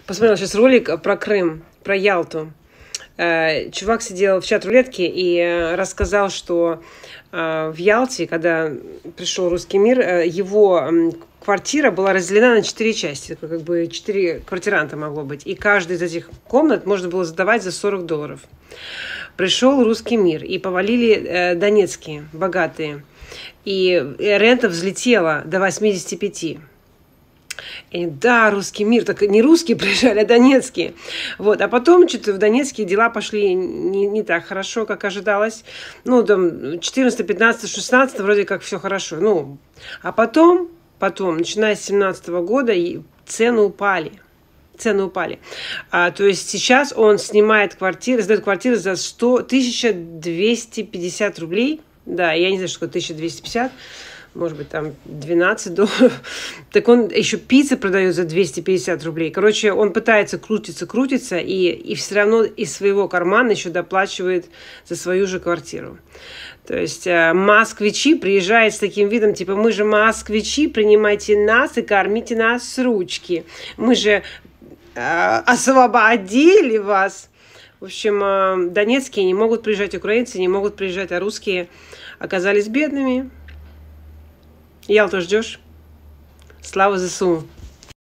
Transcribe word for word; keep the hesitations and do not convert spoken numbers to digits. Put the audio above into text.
Посмотрел сейчас ролик про Крым, про Ялту. Чувак сидел в чат-рулетке и рассказал, что в Ялте, когда пришел русский мир, его квартира была разделена на четыре части. Как бы четыре квартиранта могло быть. И каждую из этих комнат можно было сдавать за сорок долларов. Пришел русский мир, и повалили донецкие, богатые. И рента взлетела до восьмидесяти пяти. И да, русский мир, так не русские приезжали, а донецкие. Вот. А потом что-то в Донецке дела пошли не, не так хорошо, как ожидалось. Ну, там, четырнадцатый, пятнадцатый, шестнадцатый вроде как все хорошо. Ну, а потом, потом, начиная с семнадцатого года, цены упали. Цены упали. А, то есть сейчас он снимает квартиры, сдает квартиры за тысячу двести пятьдесят рублей. Да, я не знаю, что такое тысяча двести пятьдесят. Может быть, там двенадцать долларов. Так он еще пиццы продает за двести пятьдесят рублей. Короче, он пытается крутиться, крутиться, и, и все равно из своего кармана еще доплачивает за свою же квартиру. То есть э, москвичи приезжают с таким видом, типа, мы же москвичи, принимайте нас и кормите нас с ручки. Мы же э, освободили вас. В общем, э, донецкие не могут приезжать, украинцы не могут приезжать, а русские оказались бедными. Ялту ждешь? Слава ЗСУ!